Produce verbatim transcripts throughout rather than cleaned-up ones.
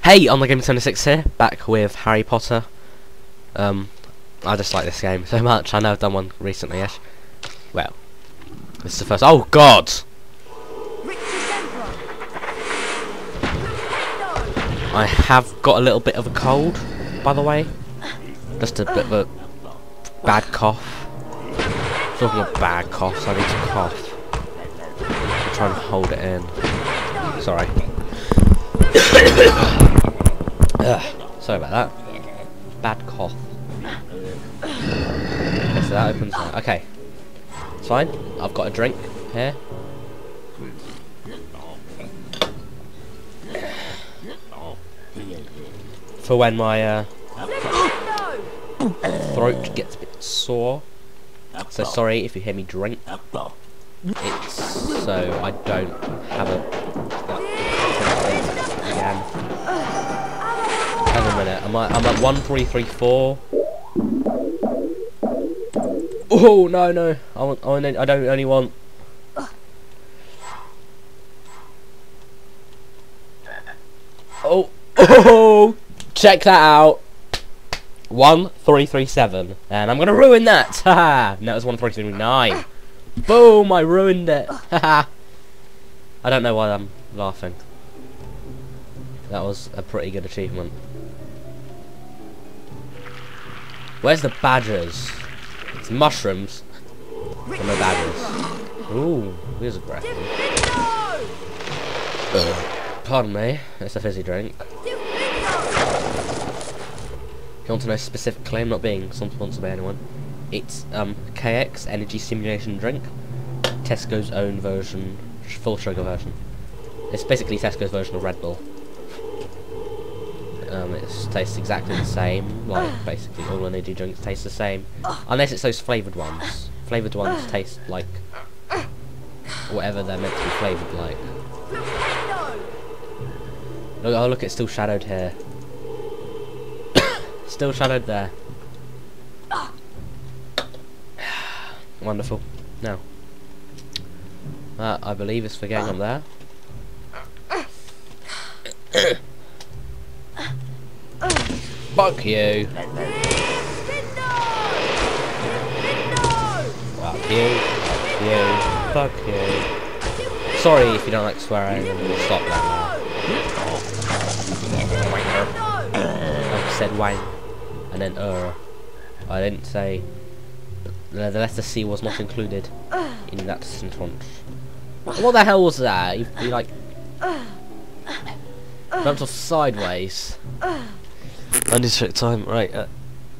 Hey, on the Game twenty-six here, back with Harry Potter. Um, I just like this game so much. I know I've done one recently-ish. Well, this is the first. Oh God! I have got a little bit of a cold, by the way. Just a bit of a bad cough. Talking of bad coughs, I need to cough. I'm trying to hold it in. Sorry. Ugh, sorry about that. Bad cough. Okay, so that opens that. Okay. It's fine. I've got a drink here. For when my uh, throat gets a bit sore. So sorry if you hear me drink. It's so I don't have a again. Hang on a minute. I'm at, I'm at one three three four. Oh no no! I want. I, want, I don't only want. Oh oh! Check that out. One three three seven, and I'm gonna ruin that. Haha! No, it was one three three nine. Boom! I ruined it. Haha! I don't know why I'm laughing. That was a pretty good achievement. Where's the badgers? It's mushrooms. But no badgers. Ooh, here's a grapple. Uh, pardon me, it's a fizzy drink. If you want to know specifically, I'm not being sponsored by anyone. It's um, K X Energy Simulation Drink. Tesco's own version, full sugar version. It's basically Tesco's version of Red Bull. Um, it tastes exactly the same, like basically all energy drinks taste the same, unless it's those flavoured ones. Flavoured ones taste like whatever they're meant to be flavoured like. Look, oh look, it's still shadowed here. Still shadowed there. Wonderful. Now, uh, I believe it's for getting up there. Fuck you. Fuck you. Fuck you. Fuck you. Sorry if you don't like swearing, we'll stop that now. I said wang, and then er. I didn't say the, the letter C was not included in that sentence. What the hell was that? You, you like jumped off sideways. I need to check time. Right. Uh.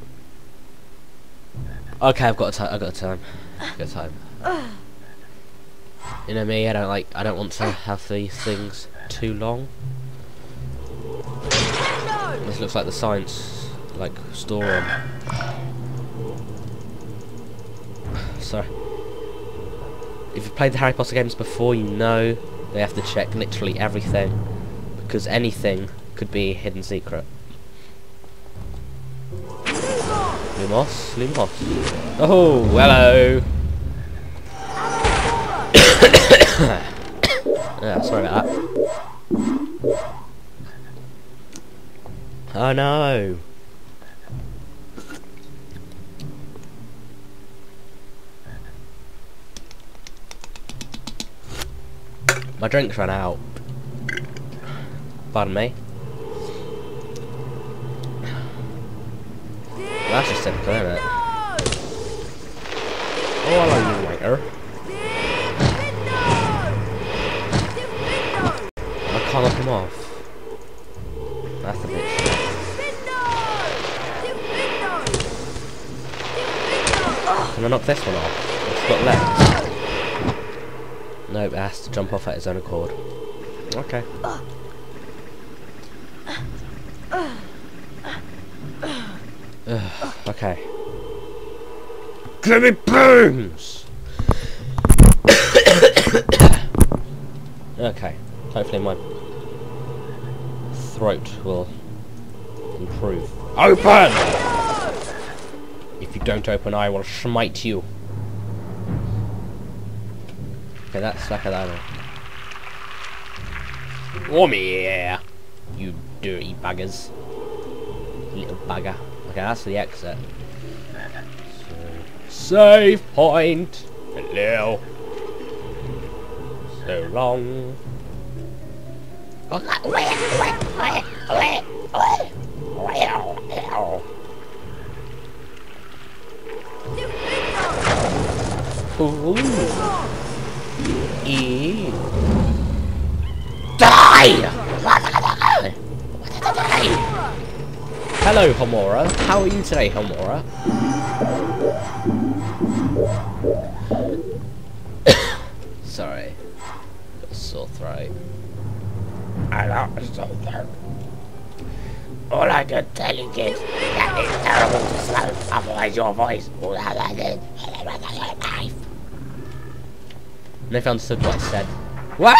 Okay, I've got a time. I've got a time. I've got a time. You know me. I don't like. I don't want to have these things too long. This looks like the science, like storeroom. Sorry. If you've played the Harry Potter games before, you know they have to check literally everything because anything could be a hidden secret. Lumos, Lumos. Oh, hello. Yeah, sorry about that. Oh no. My drinks ran out. Pardon me. That's just typical, isn't it? Oh, hello, you wanker. I can't knock him off. That's a bit shit. Can I knock this one off? What's got left? Nope, it has to jump off at his own accord. Okay. Ugh, okay. Give me booms! Okay. Hopefully my throat will improve. Open! If you don't open, I will smite you. Okay, that's like that. Oh yeah, you dirty buggers. Little bugger. Okay, that's the exit. So, save point. Hello. So long. Ooh. E. Die! Hello, Homura. How are you today, Homura? Sorry. Got a sore throat. I got a sore throat. All I can tell you kids is that it's terrible to smoke, otherwise your voice will have like this. And if I understood what I said. What?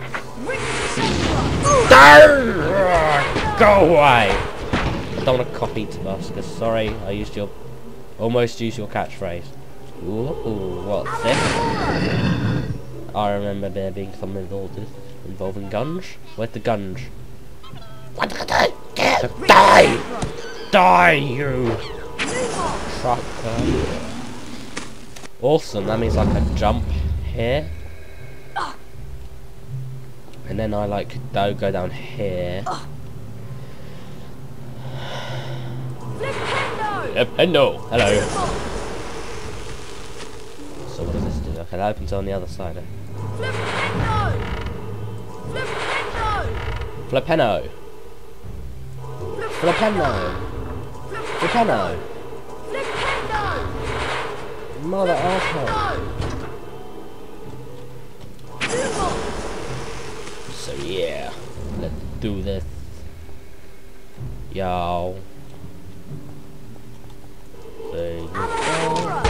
Go away! I don't want to copy Tabascus. Sorry, I used your, almost used your catchphrase. Ooh, ooh, what's this? I remember there being something involved involving Gunge. Where's the Gunge? Die! Die, you trucker! Awesome. That means I can jump here, and then I like go go down here. Flipendo! Hello. So what does this do? Okay, that opens on the other side. Flipendo! Flipendo! Flipendo! Mother asshole! So yeah, let's do this. Yo. There you go.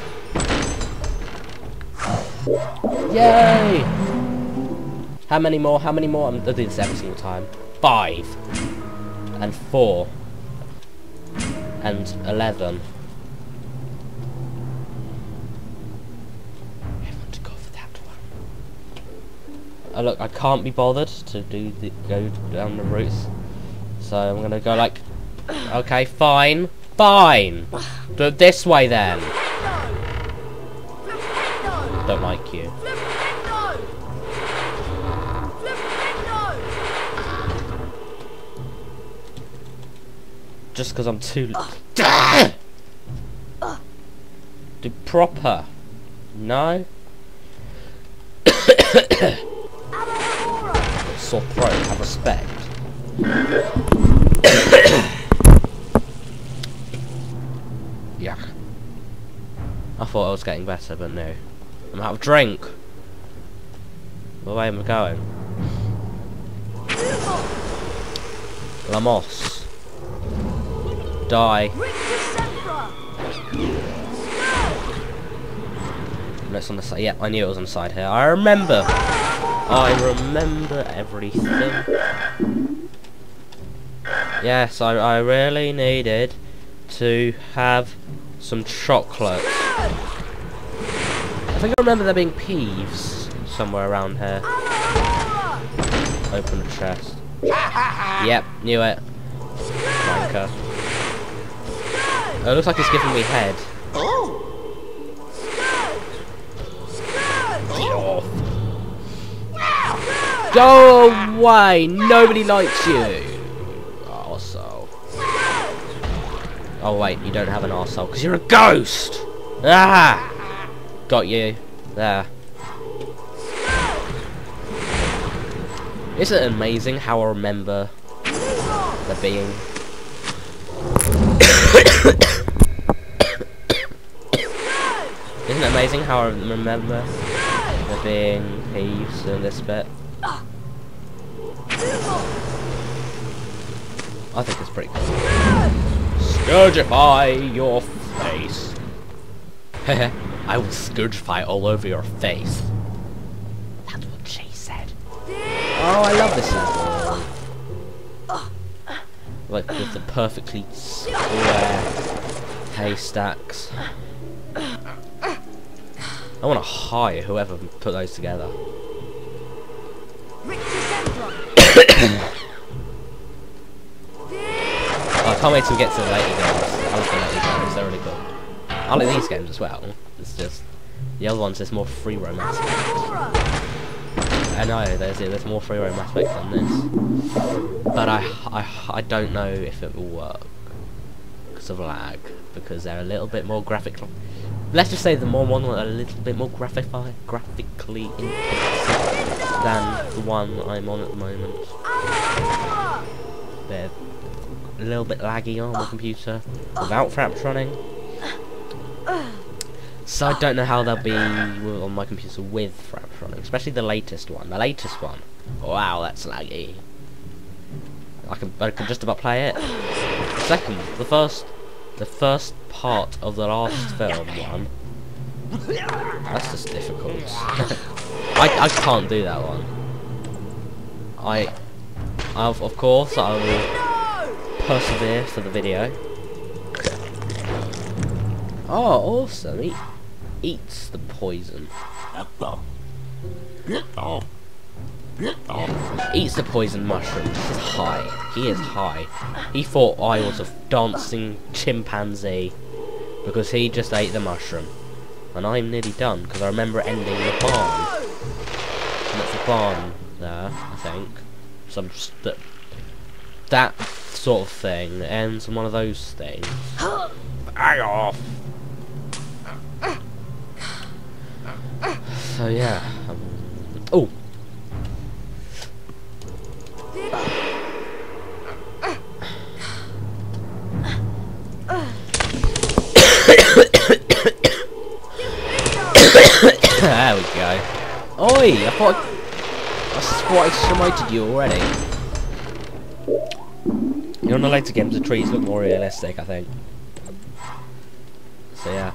Yay! How many more? How many more? I'm gonna do this every single time. Five. And four. And eleven. I want to go for that one. Oh look, I can't be bothered to do the go down the routes. So I'm gonna go like, okay, fine. Fine! Do it this way then. Don't like you. Just because I'm too... Do proper. No? Sore throat, have respect. Yeah. I thought I was getting better, but no. I'm out of drink. Where am I going? Lamos. Die. And it's on the side. Yeah, I knew it was on the side here. I remember. I remember everything. Yes, I, I really needed to have some chocolate. I think I remember there being peeves somewhere around here. Open the chest. Yep, knew it. Wanker. Oh, it looks like it's giving me head. Get off. Go away! Nobody likes you! Arsehole. Oh wait, you don't have an arsehole because you're a ghost! Ah! Got you. There. Isn't it amazing how I remember the being? Isn't it amazing how I remember there being thieves in this bit? I think it's pretty cool. Scourgify your face. Hehe, I will scourgify all over your face. That's what she said. Oh, I love this level. Like with the perfectly square haystacks. I want to hire whoever put those together. can't wait till we get to the later games. I like the later games, they're really cool. I like these games as well. It's just the other ones, there's more free roam aspect. I know there's there's more free roam aspect than this, but I I I don't know if it will work because of lag, because they're a little bit more graphic. Let's just say the more one are a little bit more graphifi graphically intensive than the one I'm on at the moment. They're a little bit laggy on my computer without Fraps running. So I don't know how they'll be on my computer with Fraps running, especially the latest one. The latest one. Wow, that's laggy. I can I can just about play it. Second, the first, the first part of the last film one. That's just difficult. I I can't do that one. I, I've, of course, I will persevere for the video. Oh, awesome! He eats the poison. Eats the poison mushroom. He's high. He is high. He thought I was a dancing chimpanzee because he just ate the mushroom. And I'm nearly done because I remember ending the barn. And that's the barn there, I think. Some st that sort of thing ends on one of those things. Hang off. So yeah. Um, oh. There we go. Oi! I thought I, I thought I smited you already. You're on the later games, the trees look more realistic, I think. So yeah.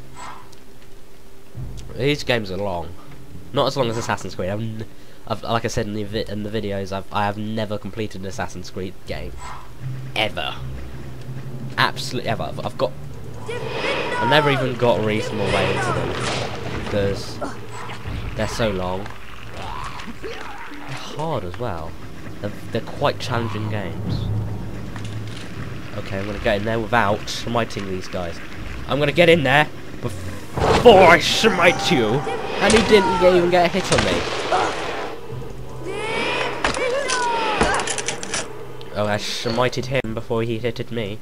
These games are long. Not as long as Assassin's Creed. I've, n I've like I said in the vi in the videos, I've I have never completed an Assassin's Creed game, ever. Absolutely ever. I've, I've got. I've never even got a reasonable way into them because they're so long. They're hard as well. They're, they're quite challenging games. Okay, I'm gonna get in there without smiting these guys. I'm gonna get in there before I smite you, and he didn't even get a hit on me. Oh, I smited him before he hitted me.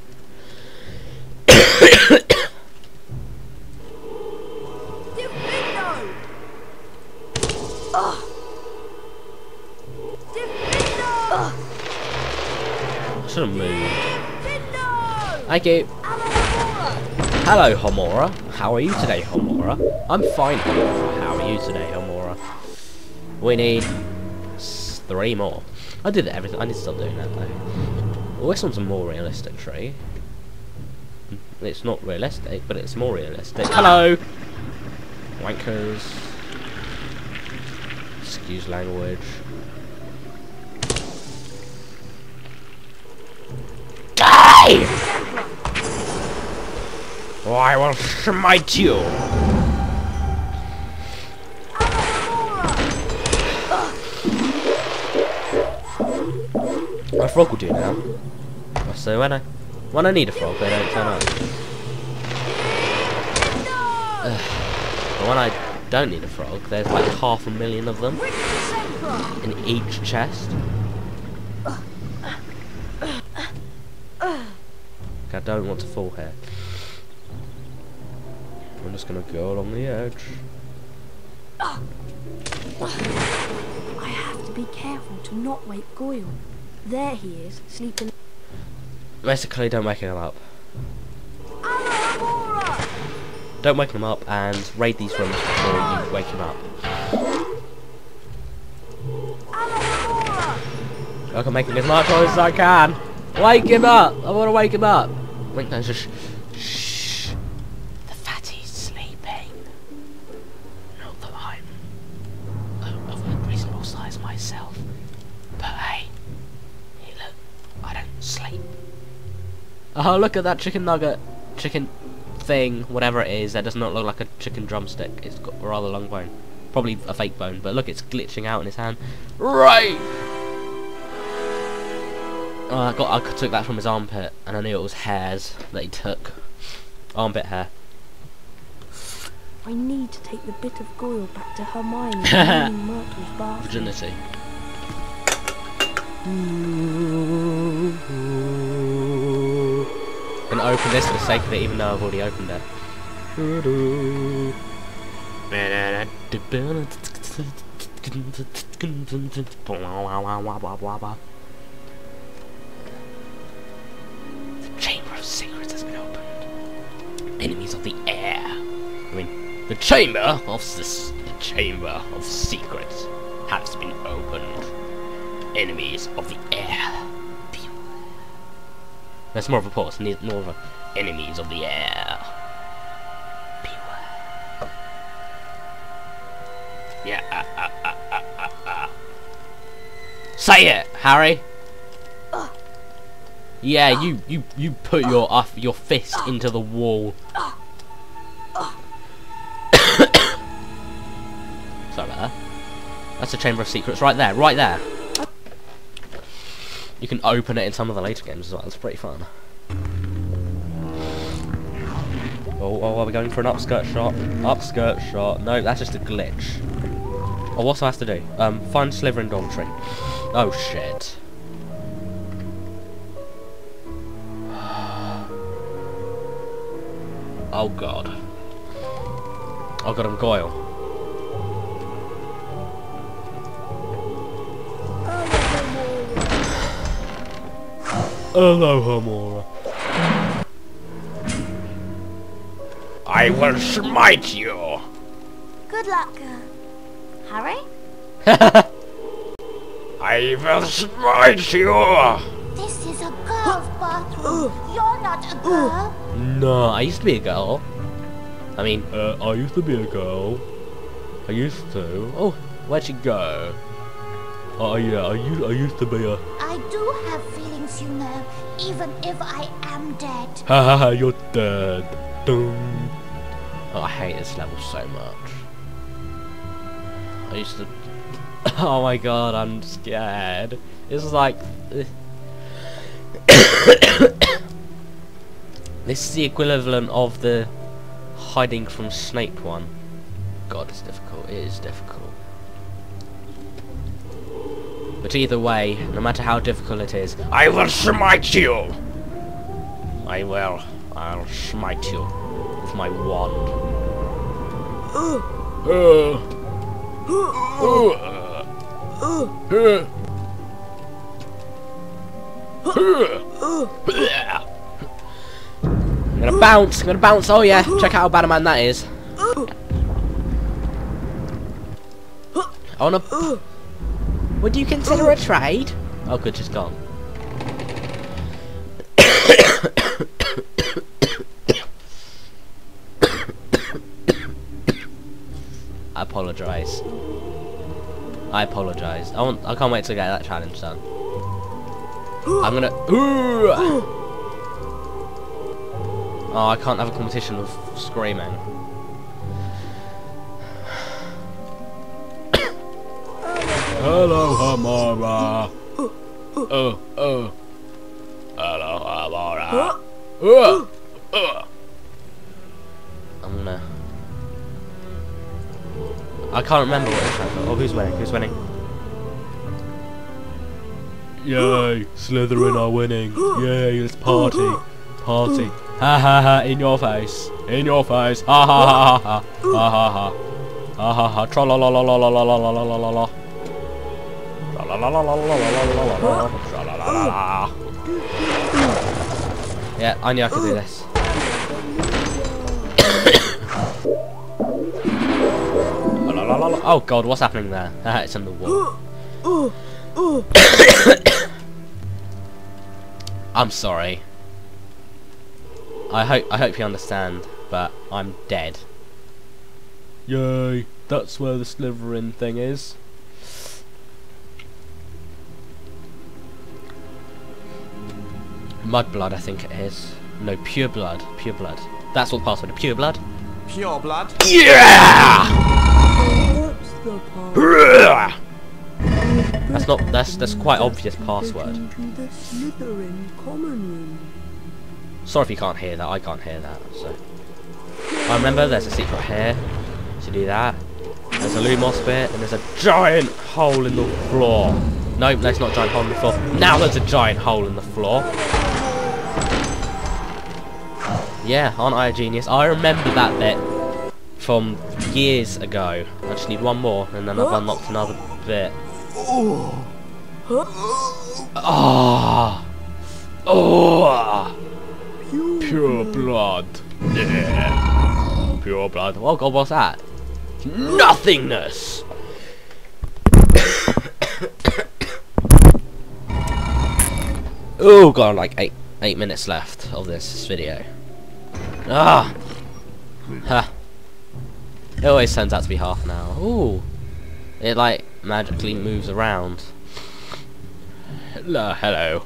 I should have moved. Thank you. Hello, Homura. How are you today, Homura? I'm fine, Homura. How are you today, Homura? We need s three more. I did everything. I need to stop doing that though. Well, this one's a more realistic tree. It's not realistic, but it's more realistic. Hello, wankers. Excuse language. Die! Or I will smite you. My frog will do now. So when I when I need a frog, they don't turn up. Ugh. But when I don't need a frog, there's like half a million of them in each chest. I don't want to fall here. I'm just gonna go along the edge. I have to be careful to not wake Goyle. There he is, sleeping. Basically, don't wake him up. Don't wake him up and raid these rooms before you wake him up. I'm making as much noise as I can. Wake him up! I want to wake him up. Wait, no, just shh. The fatty's sleeping. Not that I'm uh, of a reasonable size myself, but hey, hey, look, I don't sleep. Oh, look at that chicken nugget, chicken thing, whatever it is. That does not look like a chicken drumstick. It's got a rather long bone, probably a fake bone. But look, it's glitching out in his hand. Right. Oh, I got. I took that from his armpit, and I knew it was hairs that he took. Armpit hair. I need to take the bit of Goyle back to Hermione in Myrtle's bathroom. Virginity. Gonna open this for the sake of it, even though I've already opened it. The Chamber of Secrets has been opened. Enemies of the air. I mean, the Chamber of this, the Chamber of Secrets has been opened. Enemies of the air. That's more of a pause, more of a enemies of the air. Beware. Yeah. Uh, uh, uh, uh, uh, uh. Say it, Harry. Uh. Yeah, you you you put your uh, your fist into the wall. Sorry about that. That's the Chamber of Secrets right there, right there. You can open it in some of the later games as well. It's pretty fun. Oh, oh, are we going for an upskirt shot? Upskirt shot. No, that's just a glitch. Oh, what's I have to do? Um, find Slytherin Dormitory. Oh shit. Oh god. Oh god, I'm Goyle. Hello, Hamora. I will smite you. Good luck, uh, Harry. I will smite you. This is a girl's bathroom. You're not a girl. No, I used to be a girl. I mean, uh, I used to be a girl. I used to. Oh, where'd she go? Oh yeah, I used, I used to be a... I do have feelings, you know, even if I am dead. Ha ha ha, you're dead. Dun. Oh, I hate this level so much. I used to... Oh my god, I'm scared. This is like... This is the equivalent of the hiding from Snape one. God, it's difficult. It is difficult. But either way, no matter how difficult it is, I will smite you! I will. I'll smite you with my wand. Uh. Uh. I'm gonna bounce, I'm gonna bounce, oh yeah, check out how bad a man that is. I wanna... Would you consider a trade? Oh good, she's gone. I apologise. I apologise. I want. I can't wait to get that challenge done. I'm gonna. Ooh! Oh, I can't have a competition of screaming. Hello, Hamora. Oh, oh. Hello, Hamora. Oh, oh. I'm gonna. I can't remember what it's like. Oh, who's winning? Who's winning? Yay! Slytherin are winning. Yay! Let's party, party. Ha ha ha! In your face! In your face! Ha ha ha ha! Ha ha ha! Ha ha ha! Tra la la la la la la la la la la la. Tra la la la la la la la la la. Tra la la la. Yeah, I knew I could do this. Oh god, what's happening there? Ah, it's on the wall. I'm sorry. I hope I hope you understand, but I'm dead. Yay, that's where the Slytherin thing is. Mudblood, I think it is. No, pure blood. Pure blood. That's what the password is. Pure blood. Pure blood? Yeah! What's the part? That's not. That's that's quite obvious password. Into the Slytherin common room. Sorry if you can't hear that. I can't hear that. So I remember there's a secret here to do that. There's a Lumos bit, and there's a giant hole in the floor. Nope, there's not a giant hole in the floor. Now there's a giant hole in the floor. Yeah, aren't I a genius? I remember that bit from years ago. I just need one more, and then I've unlocked another bit. Ah, oh, pure blood. Yeah, pure blood. Oh God, what's that? Nothingness. Oh, got like eight eight minutes left of this video. Ah, huh. It always turns out to be half an hour. Ooh, it like magically moves around. Hello, hello.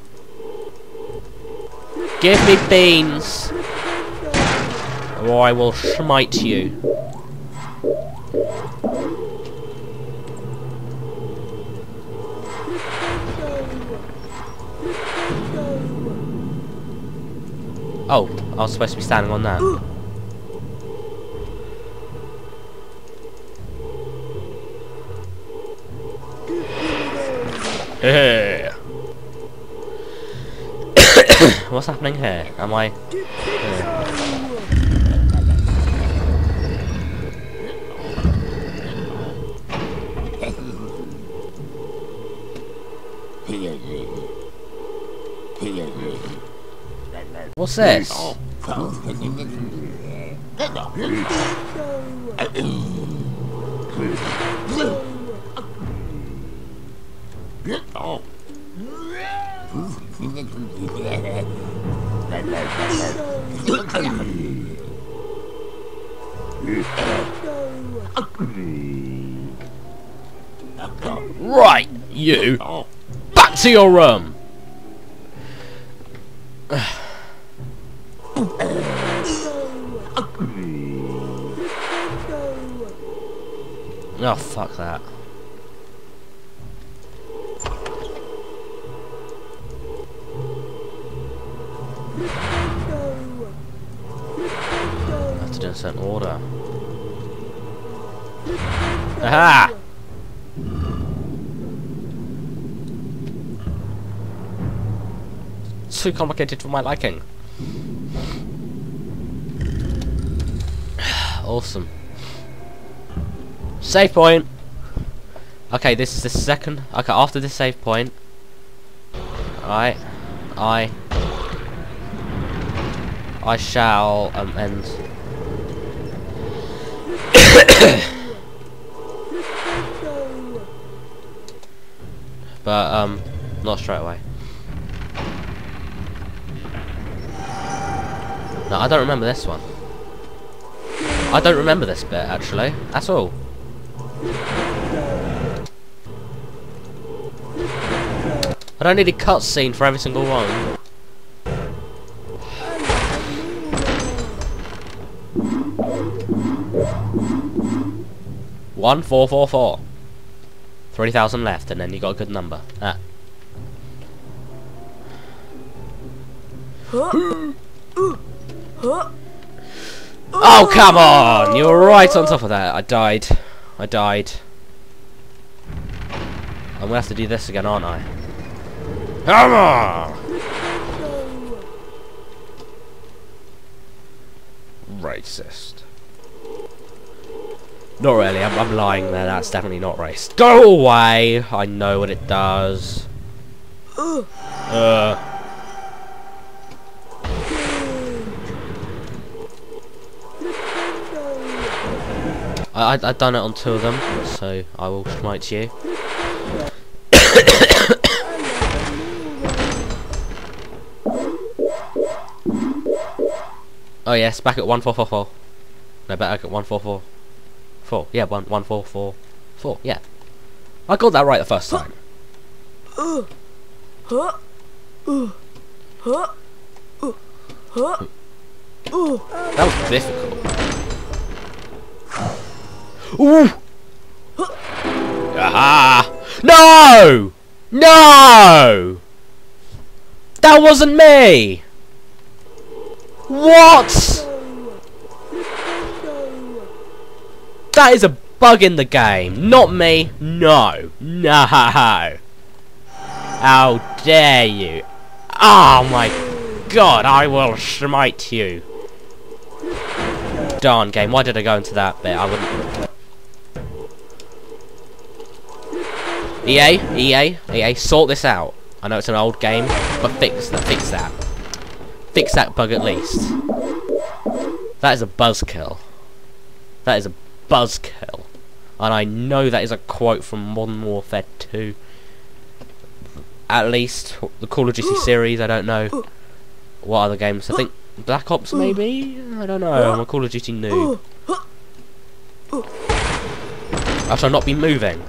Give me beans, or I will smite you. Oh, I was supposed to be standing on that. Hey. What's happening here? Am I? What's this? Right, you. Back to your room. Oh, fuck that. I have to do it in a certain order. Aha! Too complicated for my liking. Awesome. Save point. Okay, this is the second. Okay, after this save point, alright, I, I shall um, end. But um, not straight away. No, I don't remember this one. I don't remember this bit actually. That's all. I don't need a cutscene for every single one. One four four four. Three thousand left, and then you got a good number. Ah. Oh come on! You were right on top of that. I died. I died. I'm gonna have to do this again, aren't I? Come on! Racist. Not really, I'm, I'm lying there, that's definitely not racist. Go away! I know what it does. Uh. I, I, I've done it on two of them, so I will smite you. Oh yes, back at one four four four. No, back at one four four four. Yeah, one one four four four. Yeah, I got that right the first time. That was difficult. Ooh! Aha! No! No! That wasn't me! What? That is a bug in the game. Not me. No. No. How dare you? Oh my god, I will smite you. Darn game, why did I go into that bit? I wouldn't. E A, E A, E A, sort this out. I know it's an old game, but fix that, fix that. Fix that bug at least. That is a buzzkill. That is a buzzkill. And I know that is a quote from Modern Warfare two. At least, the Call of Duty series, I don't know. What other games? I think Black Ops maybe? I don't know, I'm a Call of Duty noob. I shall not be moving.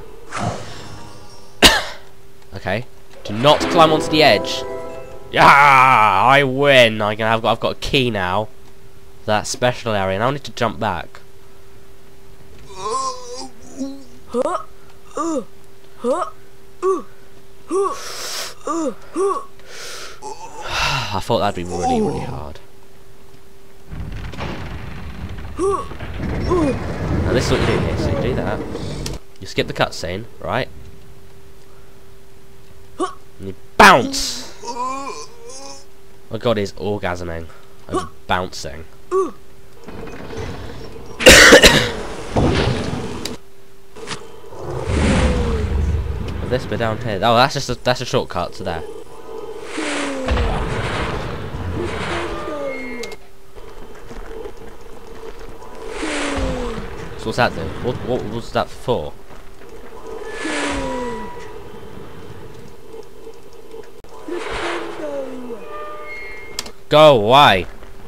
Okay. Do not climb onto the edge. Yeah, I win. I can. I've got. I've got a key now. That special area, and I need to jump back. I thought that'd be really, really hard. Now this is what you do here. So you do that. You skip the cutscene, right? And you bounce. My god, he's orgasming. I'm bouncing. This bit down here. Oh, that's just a, that's a shortcut to there. So what's that do? What what was that for? Go away.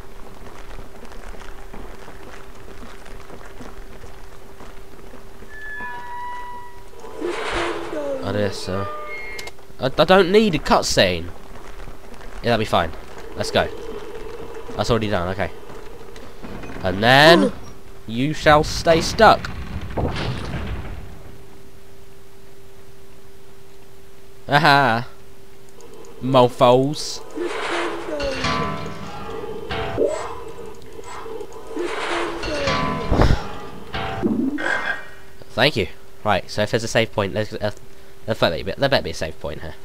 Oh, this, uh, I, I don't need a cutscene. Yeah, that'll be fine. Let's go. That's already done, okay. And then, you shall stay stuck. Aha. Mofos. Thank you. Right, so if there's a save point, there's, uh, there better be, there better be a save point here.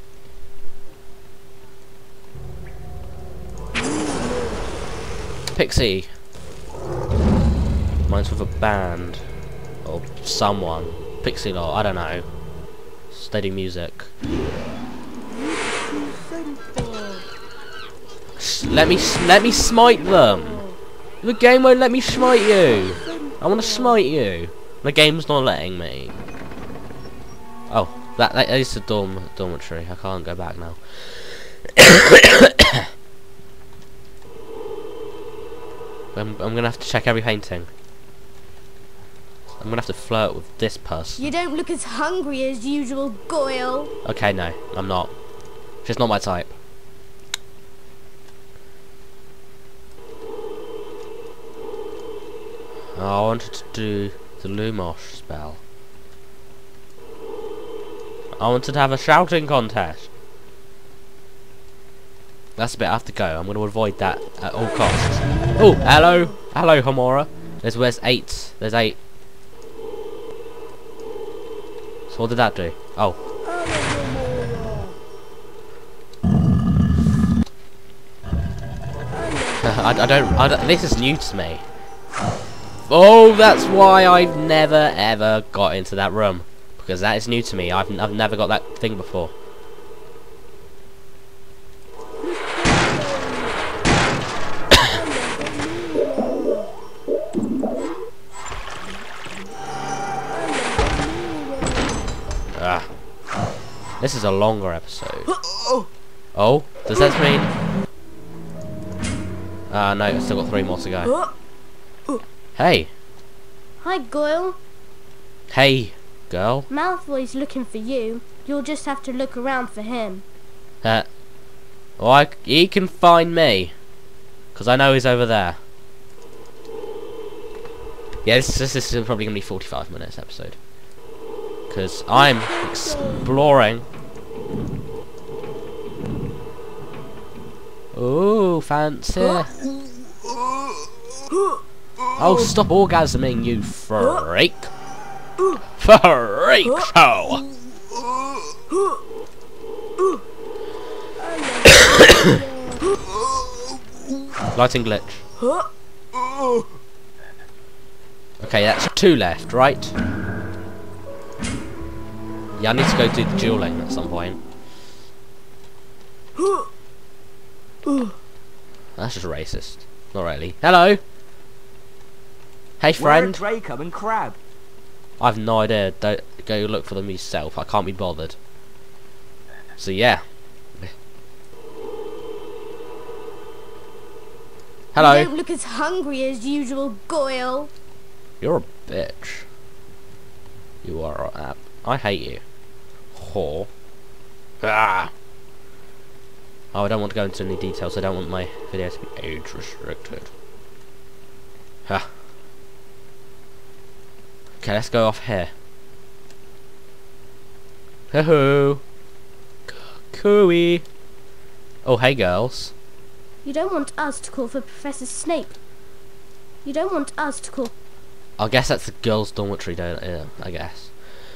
Pixie. Mine's with a band. Or someone. Pixie Law, I don't know. Steady music. S let me s let me smite them! The game won't let me smite you! I wanna smite you! The game's not letting me. Oh, that, that is the dorm dormitory. I can't go back now. I'm, I'm gonna have to check every painting. I'm gonna have to flirt with this person. You don't look as hungry as usual, Goyle. Okay, no, I'm not. She's not my type. Oh, I wanted to do the Lumos spell. I wanted to have a shouting contest. That's a bit I have to go. I'm going to avoid that at all costs. Oh, hello, hello, Homura. There's where's eight. There's eight. So what did that do? Oh. I, I don't. I don't. This is new to me. Oh, that's why I've never ever got into that room, because that is new to me. I've I've never got that thing before. Ah, this is a longer episode. Oh, does that mean? Ah, uh, no, I've still got three more to go. Hey. Hi, Goyle. Hey, girl. Malfoy's looking for you. You'll just have to look around for him. Uh, well, I, he can find me, because I know he's over there. Yeah, this, this, this is probably going to be forty-five minutes episode. because I'm exploring. Ooh, fancy. Oh, stop orgasming, you freak. Freak show. Lighting glitch. Okay, that's two left, right? Yeah, I need to go do the dueling at some point. That's just racist. Not really. Hello! Hey, friend. Where are Draco and Crab? I've no idea. Don't go look for them yourself. I can't be bothered. So yeah. Hello. You don't look as hungry as usual, Goyle. You're a bitch. You are a app. I hate you. Whore. Ah. Oh, I don't want to go into any details. I don't want my video to be age restricted. Huh. Okay, let's go off here. Hoo-hoo. Cooey. Oh, hey, girls. You don't want us to call for Professor Snape. You don't want us to call... I guess that's the girls' dormitory, don't yeah, I guess.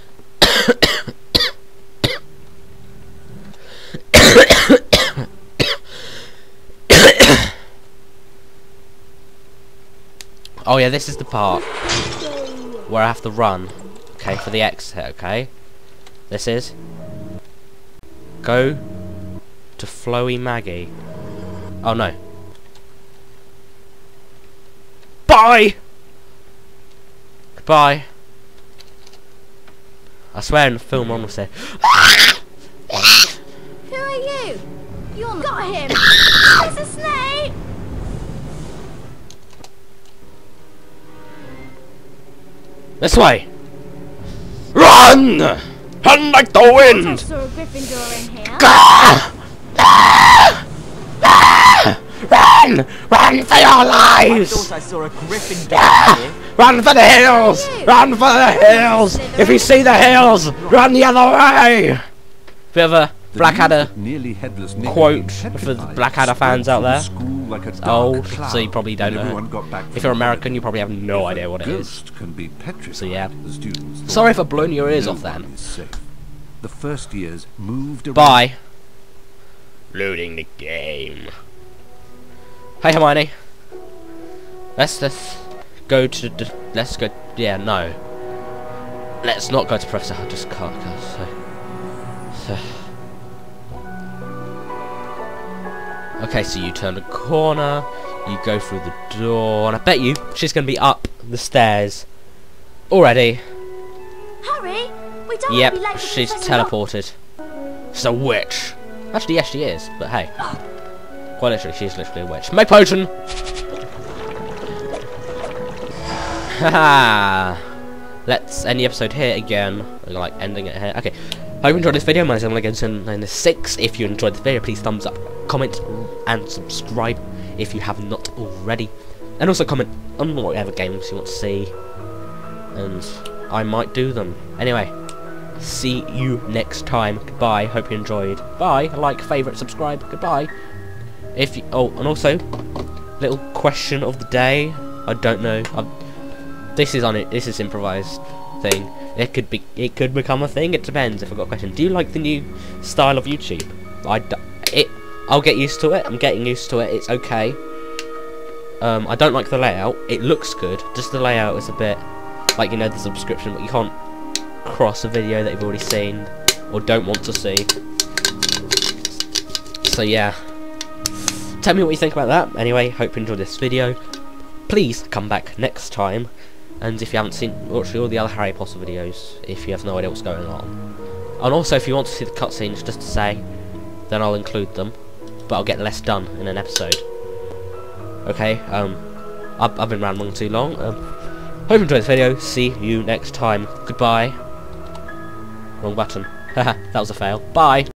Oh yeah, this is the part where I have to run. Okay, for the exit, okay? This is... Go to Flowy Maggie. Oh no. Bye! Goodbye. I swear in the film one will say... Who are you? You're got him! Professor Snape! This way! Run! Run like the I wind! saw a Gryffindor in here. Ah! Ah! Ah! Run! Run for your I lives! thought I saw a Gryffindor Ah! here. Run for the hills! Run for the hills! If you see the hills, run the other way! Bit of a Blackadder quote for the Blackadder fans out there. It's old, so you probably don't know. If you're American, you probably have no idea what it is. So yeah. Sorry if I've blown your ears off then. The first years moved around. Bye. Loading the game. Hey Hermione. Let's let's go to the let's go yeah, no. Let's not go to Professor I just can't go so, so. Okay, so you turn the corner, you go through the door, and I bet you she's gonna be up the stairs already. Hurry! We don't Yep, want to be late for she's Professor teleported. She's a witch. Actually, yes, she is, but hey. Quite literally, she's literally a witch. Make potion! Haha! Let's end the episode here again. We're like ending it here. Okay. Hope you enjoyed this video. My name is Emily ninety-six. If you enjoyed the video, please thumbs up, comment, and subscribe if you have not already. And also comment on whatever games you want to see. And I might do them. Anyway. See you next time. Goodbye. Hope you enjoyed. Bye. Like, favourite, subscribe. Goodbye. If you, oh, and also, little question of the day. I don't know. I've, this is on it. This is improvised thing. It could be. It could become a thing. It depends. If I've got a question. Do you like the new style of YouTube? I. D it. I'll get used to it. I'm getting used to it. It's okay. Um, I don't like the layout. It looks good. Just the layout is a bit like, you know, the subscription, but you can't cross a video that you've already seen or don't want to see. So yeah, tell me what you think about that. Anyway, hope you enjoyed this video. Please come back next time, and if you haven't seen watch all the other Harry Potter videos, if you have no idea what's going on, and also if you want to see the cutscenes, just to say, then I'll include them, but I'll get less done in an episode. Okay, um I've, I've been rambling too long. um Hope you enjoyed this video. See you next time. Goodbye. Wrong button. Haha, that was a fail. Bye.